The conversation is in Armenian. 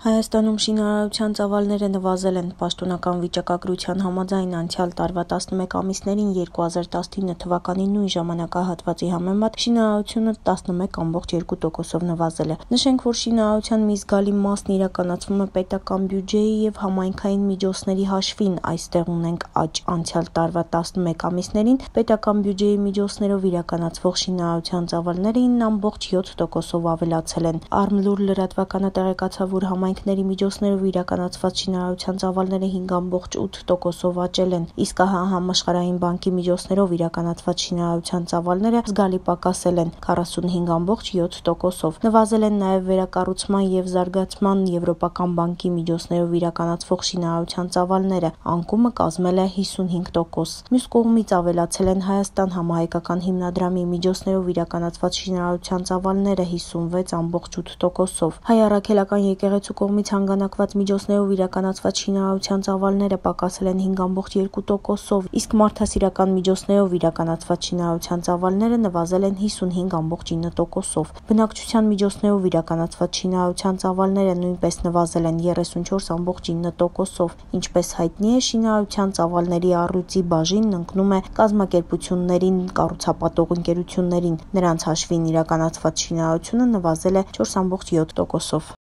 Հայաստանում շինարարության ծավալները նվազել են։ Պաշտոնական վիճակագրության համաձայն անցյալ տարվա 11 ամիսներին 2019 թվականի նույն ժամանակահատվածի համեմատ շինարարությունը 11,2%-ով նվազել է։ Նշենք, որ շինարարության մի զգալի մասն իրականացվում է պետական բյուջեի եւ համայնքային միջոցների հաշվին։ Այստեղ ունենք աճ։ Անցյալ տարվա 11 ամիսներին պետական բյուջեի միջոցներով իրականացվող շինարարության ծավալները 9,7%-ով ավելացել են։ Արմլուր լրատվականը տեղեկացավ, որ համայնքների միջոցներով իրականացված շինարարության ծավալները 5,8%-ով աճել են, իսկ համաշխարհային բանկի միջոցներով իրականացված շինարարության ծավալները զգալի պակասել են 45,7%-ով։ Նվազել են նաև վերակառուցման եւ զարգացման Եվրոպական բանկի միջոցներով իրականացվող շինարարության ծավալները, անկումը կազմել է 55%։ Մյուս կողմից ավելացել են Հայաստան համահայկական հիմնադրամի միջոցներով իրականացված շինարարության ծավալները 56,8%-ով։ Հայ առաքելական եկեղեցու կողմից հանգանակված միջոցներով իրականացված շինարարության ծավալները պակասել են 5,2%-ով, իսկ մարդասիրական միջոցներով իրականացված շինարարության ծավալները նվազել են 55,9%-ով։ Բնակչության միջոցներով իրականացված շինարարության ծավալները նույնպես նվազել են 34,9%-ով։ Ինչպես հայտնի է, շինարարության ծավալների առյուծի բաժինն ընկնում է կազմակերպություններին, կառուցապատող ընկերություններին։ Նրանց հաշվին իրականացված շինարարությունը նվազել է 4,7%-ով։